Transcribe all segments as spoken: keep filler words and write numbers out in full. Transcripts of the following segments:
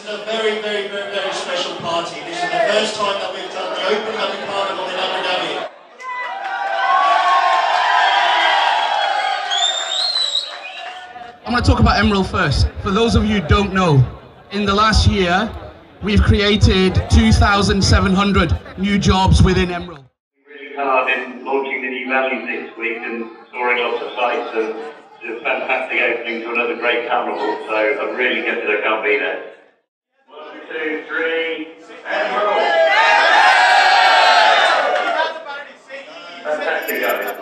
is a very, very, very, very special party. This is the first time that we've done the Open Rugby Carnival in Abu Dhabi. I'm going to talk about Emerald first. For those of you who don't know, in the last year, we've created two thousand seven hundred new jobs within Emerald. Really hard in launching the new values this week and scoring lots of sites, and it's a fantastic opening to another great carnival, so I'm really gutted I can't be there. One, two, three, Emerald! Fantastic, guys.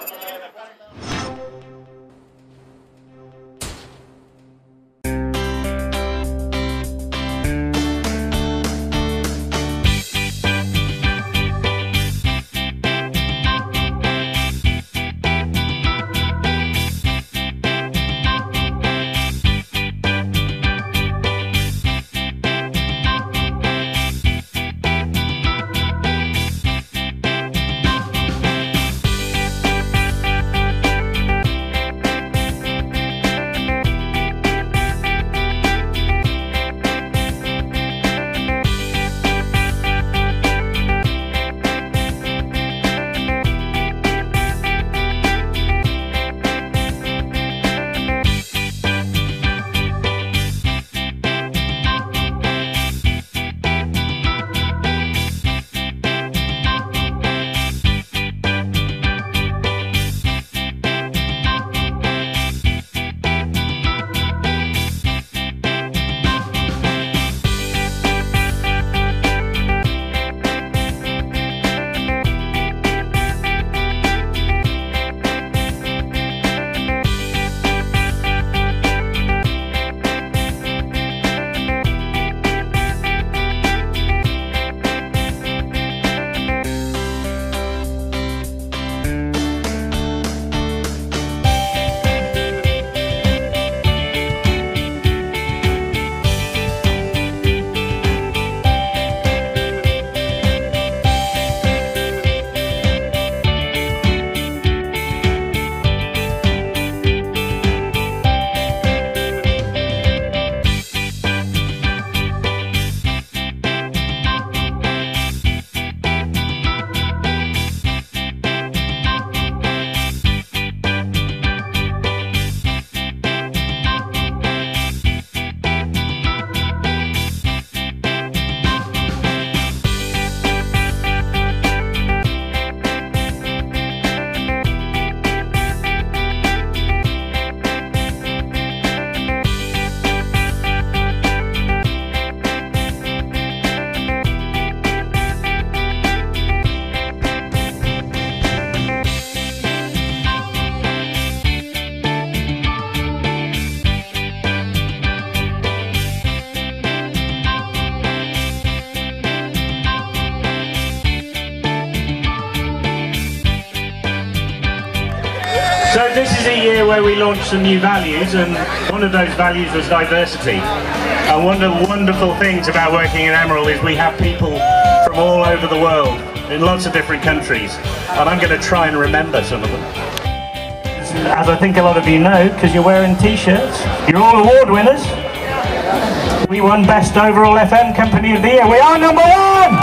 So this is a year where we launched some new values, and one of those values was diversity. And one of the wonderful things about working in Emerald is we have people from all over the world, in lots of different countries, and I'm going to try and remember some of them. As I think a lot of you know, because you're wearing t-shirts, you're all award winners. We won Best Overall F M Company of the Year. We are number one!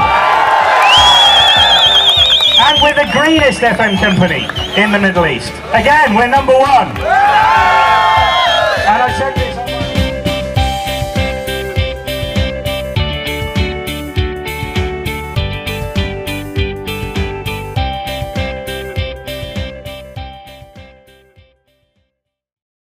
And we're the greenest F M company in the Middle East. Again, we're number one. And I said